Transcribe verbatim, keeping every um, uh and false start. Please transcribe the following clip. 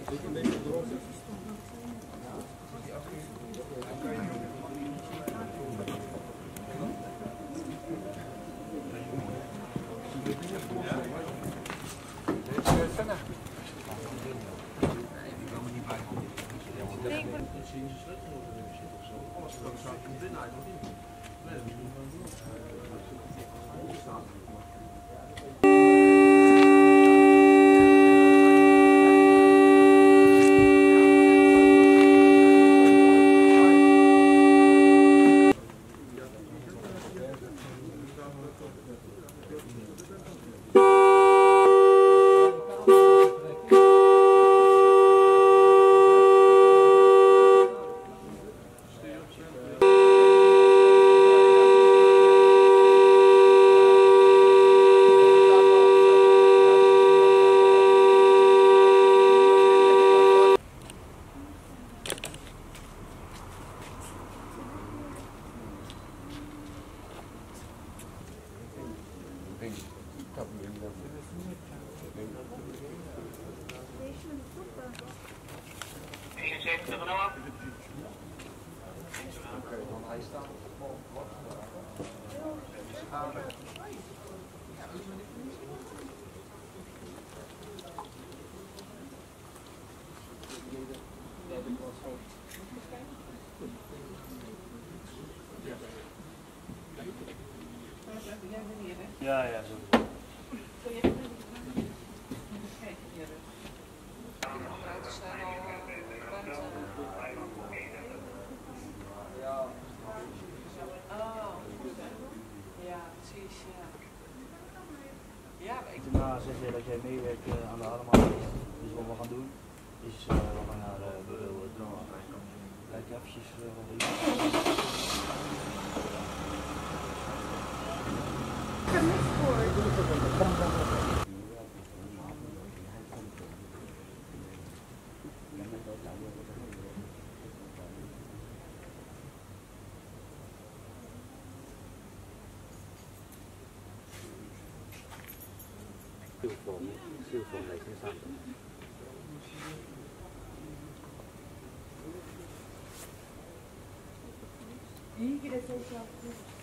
Ja, ja, zo. Daarna zeg je dat jij meewerkt uh, aan de allemaal. Dus wat we gaan doen is uh, we gaan naar uh, Bureel Droom. Kijk eventjes uh, wat er is. Ik heb niks gehoord. 消防消防嚟先生。 İyi ki de ses yaptın.